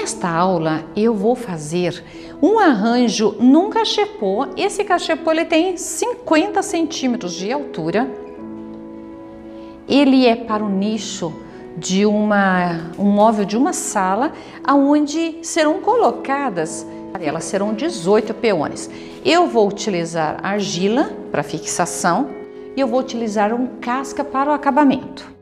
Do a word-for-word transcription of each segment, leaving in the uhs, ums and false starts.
Nesta aula eu vou fazer um arranjo num cachepô. Esse cachepô ele tem cinquenta centímetros de altura. Ele é para o nicho de uma, um móvel de uma sala, onde serão colocadas, elas serão dezoito peões. Eu vou utilizar argila para fixação e eu vou utilizar um casca para o acabamento.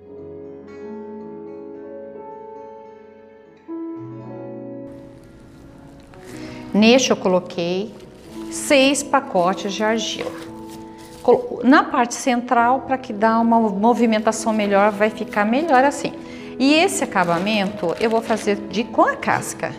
Neste eu coloquei seis pacotes de argila. Na parte central, para que dá uma movimentação melhor, vai ficar melhor assim. E esse acabamento eu vou fazer de com a casca.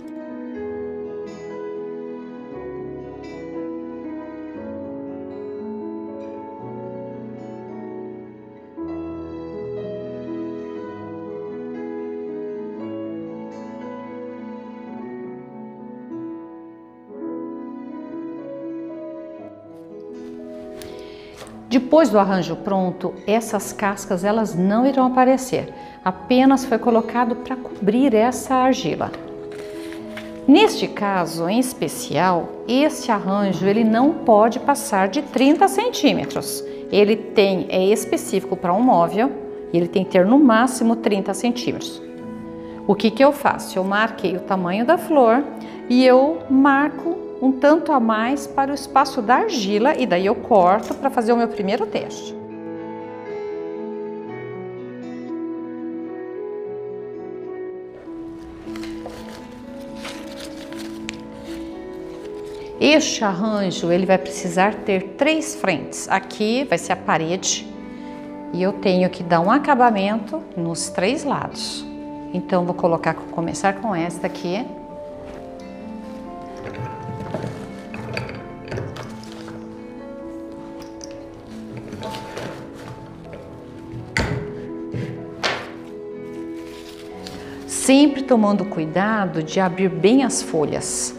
Depois do arranjo pronto, essas cascas elas não irão aparecer, apenas foi colocado para cobrir essa argila. Neste caso em especial, este arranjo ele não pode passar de trinta centímetros. Ele tem, é específico para um móvel, ele tem que ter no máximo trinta centímetros. O que que eu faço? Eu marquei o tamanho da flor e eu marco um tanto a mais para o espaço da argila e daí eu corto para fazer o meu primeiro teste. Este arranjo ele vai precisar ter três frentes. Aqui vai ser a parede e eu tenho que dar um acabamento nos três lados. Então vou colocar, começar com esta aqui. Sempre tomando cuidado de abrir bem as folhas.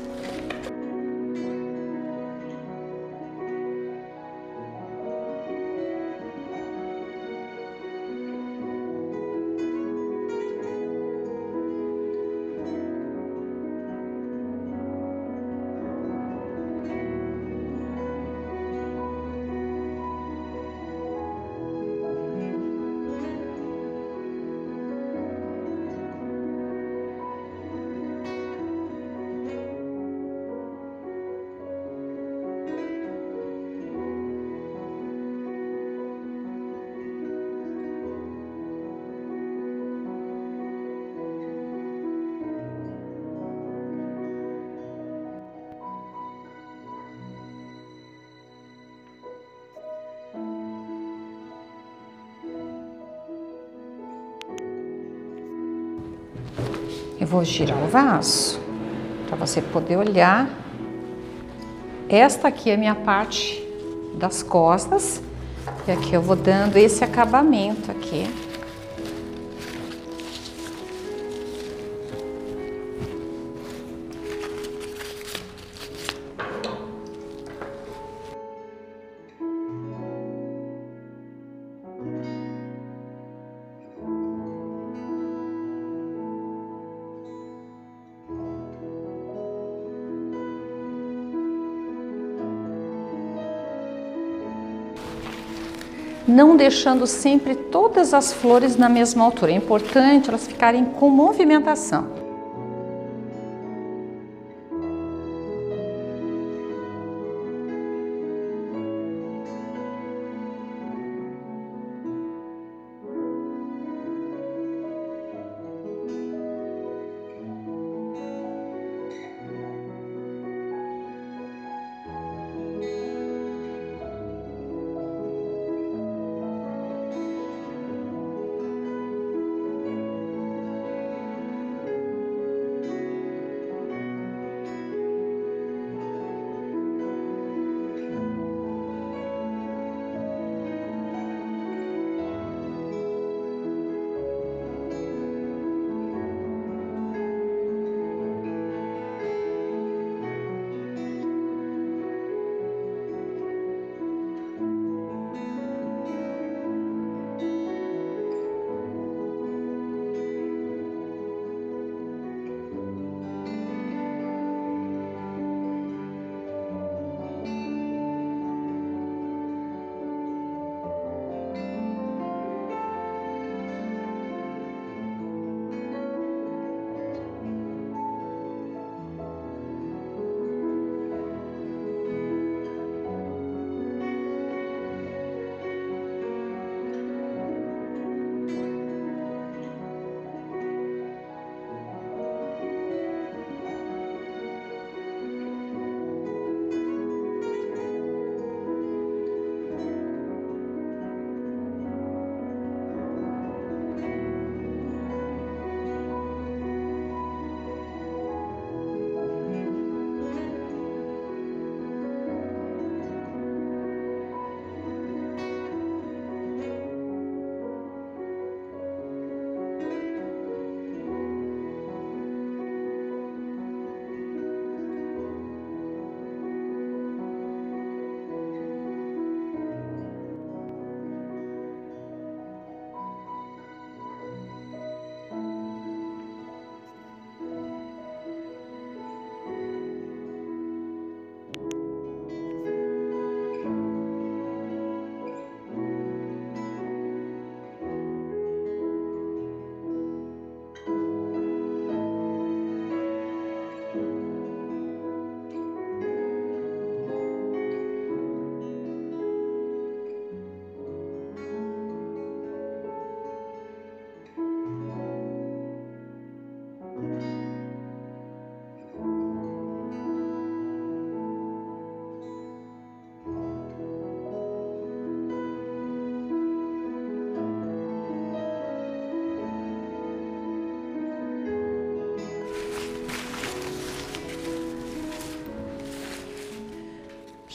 Eu vou girar o vaso para você poder olhar. Esta aqui é a minha parte das costas e aqui eu vou dando esse acabamento aqui. Não deixando sempre todas as flores na mesma altura. É importante elas ficarem com movimentação.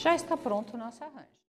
Já está pronto o nosso arranjo.